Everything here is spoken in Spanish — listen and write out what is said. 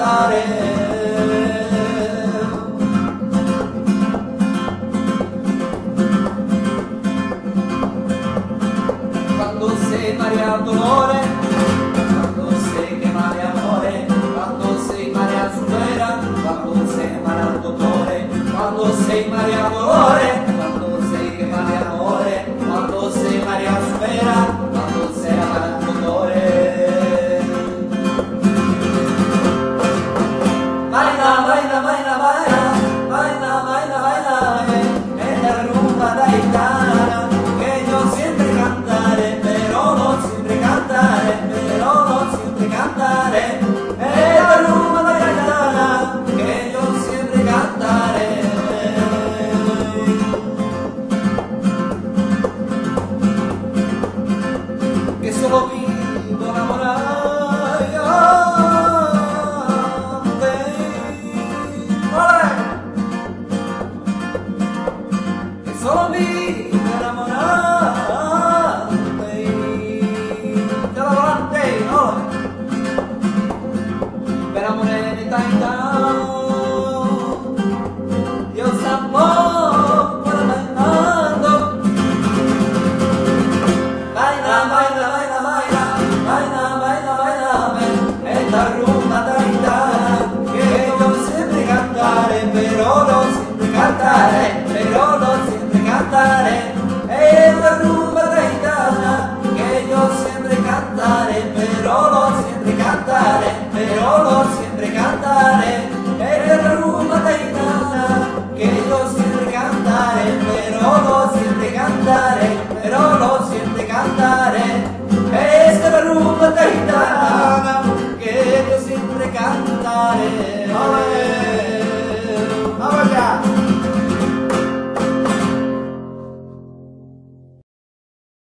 cantaré. Quando sei marea dolore, quando sei che male amore, quando sei marea supera, quando sei marea dottore, quando sei marea dolore, quando sei che male amore, quando sei marea supera, quando sei marea dottore. Baila, baila, baila, baila, baila, baila, baila, es la rumba taitana que yo siempre cantaré, pero no siempre cantaré, pero no siempre cantaré, es la rumba taitana que yo siempre cantaré. Que solo vivo enamorado. Solo vivo enamorante, te lo volante, per amore di taitano, io sapo por bailando, baila, baila, baila, baila, baila, baila, baila, esta rumba taitana que yo siempre cantaré, pero no siempre cantaré, pero no siempre cantaré, es la rumba taitana que yo siempre cantaré, pero no siempre cantaré, pero no siempre cantaré, es la rumba taitana que yo siempre cantaré, pero no siempre cantaré, pero no siempre cantaré, es la rumba taitana que yo siempre cantaré.